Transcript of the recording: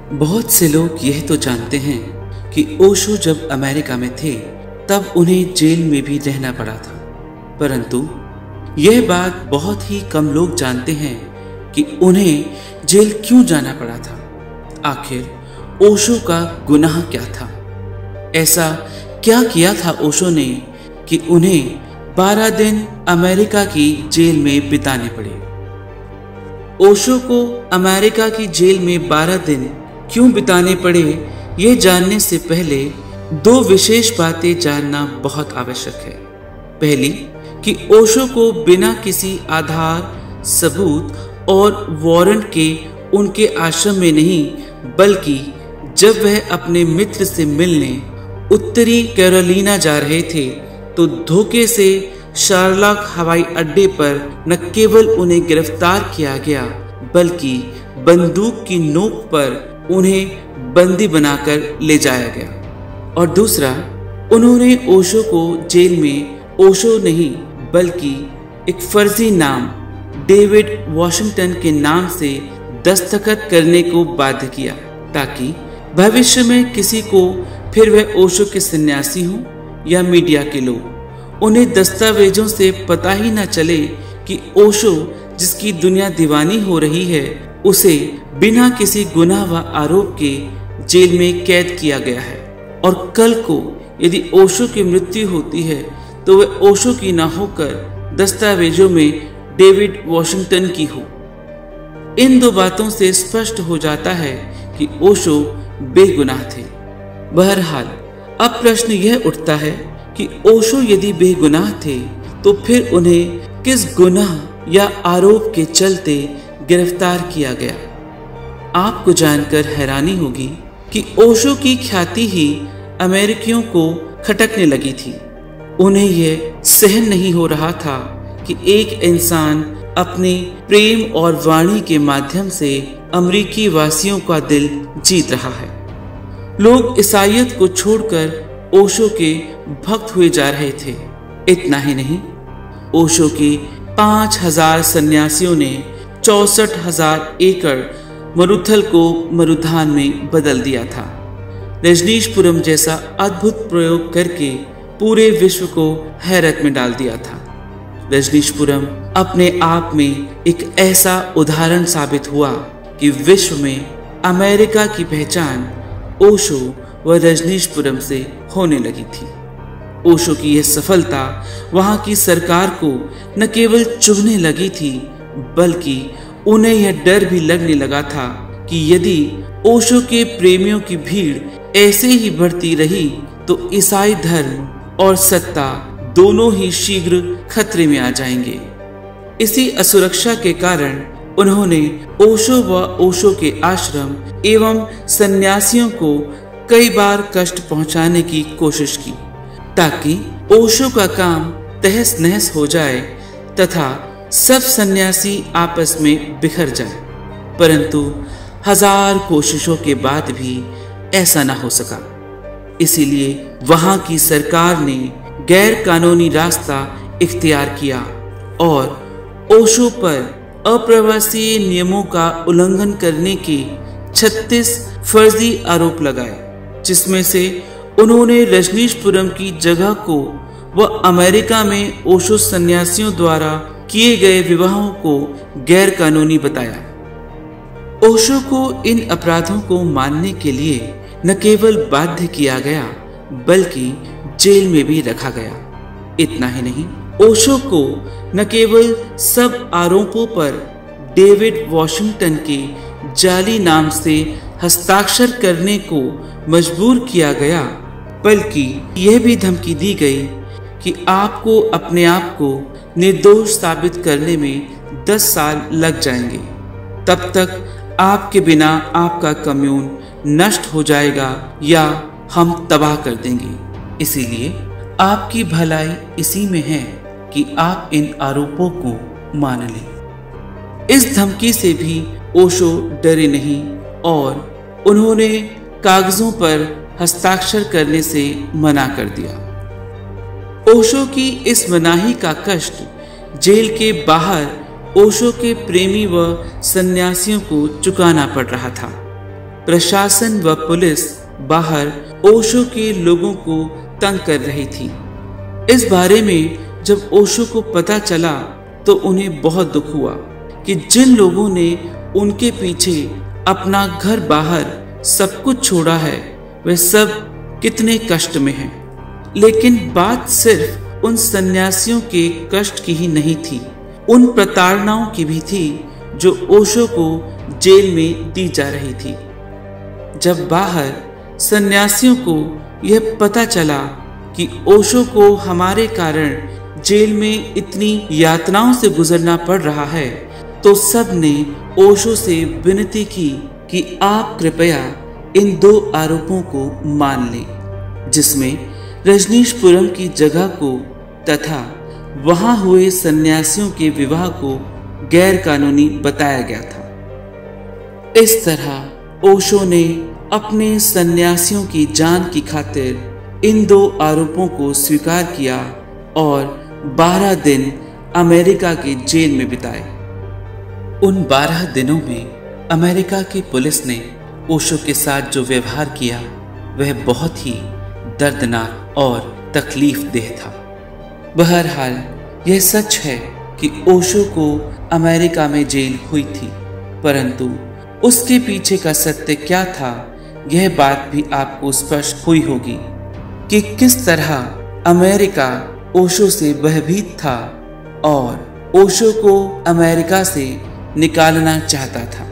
बहुत से लोग यह तो जानते हैं कि ओशो जब अमेरिका में थे तब उन्हें जेल में भी रहना पड़ा था, परंतु यह बात बहुत ही कम लोग जानते हैं कि उन्हें जेल क्यों जाना पड़ा था। आखिर ओशो का गुनाह क्या था? ऐसा क्या किया था ओशो ने कि उन्हें 12 दिन अमेरिका की जेल में बिताने पड़े? ओशो को अमेरिका की जेल में 12 दिन क्यों बिताने पड़े, ये जानने से पहले दो विशेष बातें जानना बहुत आवश्यक है। पहली कि ओशो को बिना किसी आधार, सबूत और वारंट के उनके आश्रम में नहीं, बल्कि जब वह अपने मित्र से मिलने उत्तरी कैरोलिना जा रहे थे तो धोखे से शार्लॉक हवाई अड्डे पर न केवल उन्हें गिरफ्तार किया गया, बल्कि बंदूक की नोक पर उन्हें बंदी बनाकर ले जाया गया। और दूसरा, उन्होंने ओशो को जेल में ओशो नहीं बल्कि एक फर्जी नाम डेविड वॉशिंगटन के नाम से दस्तखत करने को बाध्य किया, ताकि भविष्य में किसी को फिर वह ओशो के सन्यासी हों या मीडिया के लोग, उन्हें दस्तावेजों से पता ही न चले कि ओशो जिसकी दुनिया दीवानी हो रही है, उसे बिना किसी गुनाह व आरोप के जेल में कैद किया गया है और कल को यदि ओशो की मृत्यु होती है तो वह ओशो की न होकर दस्तावेजों में डेविड वॉशिंगटन की हो। इन दो बातों से स्पष्ट हो जाता है कि ओशो बेगुनाह थे। बहरहाल अब प्रश्न यह उठता है कि ओशो यदि बेगुनाह थे तो फिर उन्हें किस गुनाह या आरोप के चलते गिरफ्तार किया गया? आपको जानकर हैरानी होगी कि ओशो की ख्याति ही अमेरिकियों को खटकने लगी थी। उन्हें यह सहन नहीं हो रहा था कि एक इंसान अपने प्रेम और वाणी के माध्यम से अमेरिकी वासियों का दिल जीत रहा है। लोग ईसाइयत को छोड़कर ओशो के भक्त हुए जा रहे थे। इतना ही नहीं, ओशो के 5000 सन्यासियों ने 64,000 एकड़ मरुथल को मरुधान में बदल दिया था। रजनीशपुरम जैसा अद्भुत प्रयोग करके पूरे विश्व को हैरत में डाल दिया था। रजनीशपुरम अपने आप में एक ऐसा उदाहरण साबित हुआ कि विश्व में अमेरिका की पहचान ओशो व रजनीशपुरम से होने लगी थी। ओशो की यह सफलता वहां की सरकार को न केवल चुभने लगी थी, बल्कि उन्हें यह डर भी लगने लगा था कि यदि ओशो के प्रेमियों की भीड़ ऐसे ही बढ़ती रही तो ईसाई धर्म और सत्ता दोनों ही शीघ्र खतरे में आ जाएंगे। इसी असुरक्षा के कारण उन्होंने ओशो व ओशो के आश्रम एवं सन्यासियों को कई बार कष्ट पहुंचाने की कोशिश की, ताकि ओशो का काम तहस नहस हो जाए तथा सब सन्यासी आपस में बिखर जाए। परंतु 1000 कोशिशों के बाद भी ऐसा न हो सका। इसीलिए वहां की सरकार ने गैर कानूनी रास्ता इख्तियार किया और ओशो पर अप्रवासी नियमों का उल्लंघन करने के 36 फर्जी आरोप लगाए, जिसमें से उन्होंने रजनीशपुरम की जगह को व अमेरिका में ओशो सन्यासियों द्वारा किए गए विवाहों को गैर कानूनी बताया। ओशो को इन अपराधों को मानने के लिए न केवल बाध्य किया गया, बल्कि जेल में भी रखा गया। इतना ही नहीं, ओशो को न केवल सब आरोपों पर डेविड वॉशिंगटन के जाली नाम से हस्ताक्षर करने को मजबूर किया गया, बल्कि यह भी धमकी दी गई कि आपको अपने आप को निर्दोष साबित करने में 10 साल लग जाएंगे। तब तक आपके बिना आपका कम्यून नष्ट हो जाएगा या हम तबाह कर देंगे। इसीलिए आपकी भलाई इसी में है कि आप इन आरोपों को मान लें। इस धमकी से भी ओशो डरे नहीं और उन्होंने कागजों पर हस्ताक्षर करने से मना कर दिया। ओशो की इस मनाही का कष्ट जेल के बाहर ओशो के प्रेमी व सन्यासियों को चुकाना पड़ रहा था। प्रशासन व पुलिस बाहर ओशो के लोगों को तंग कर रही थी। इस बारे में जब ओशो को पता चला तो उन्हें बहुत दुख हुआ कि जिन लोगों ने उनके पीछे अपना घर बाहर सब कुछ छोड़ा है वे सब कितने कष्ट में हैं। लेकिन बात सिर्फ उन सन्यासियों के कष्ट की ही नहीं थी, उन प्रताड़नाओं की भी थी जो ओशो को जेल में दी जा रही थी। जब बाहर सन्यासियों को यह पता चला कि ओशो को हमारे कारण जेल में इतनी यातनाओं से गुजरना पड़ रहा है तो सब ने ओशो से विनती की कि आप कृपया इन 2 आरोपों को मान लें, जिसमें रजनीशपुरम की जगह को तथा वहां हुए सन्यासियों के विवाह को गैर कानूनी बताया गया था। इस तरह ओशो ने अपने सन्यासियों की जान की खातिर इन 2 आरोपों को स्वीकार किया और 12 दिन अमेरिका की जेल में बिताए। उन 12 दिनों में अमेरिका की पुलिस ने ओशो के साथ जो व्यवहार किया वह बहुत ही दर्दनाक और तकलीफदेह था। बहरहाल यह सच है कि ओशो को अमेरिका में जेल हुई थी, परंतु उसके पीछे का सत्य क्या था यह बात भी आपको स्पष्ट हुई होगी कि किस तरह अमेरिका ओशो से भयभीत था और ओशो को अमेरिका से निकालना चाहता था।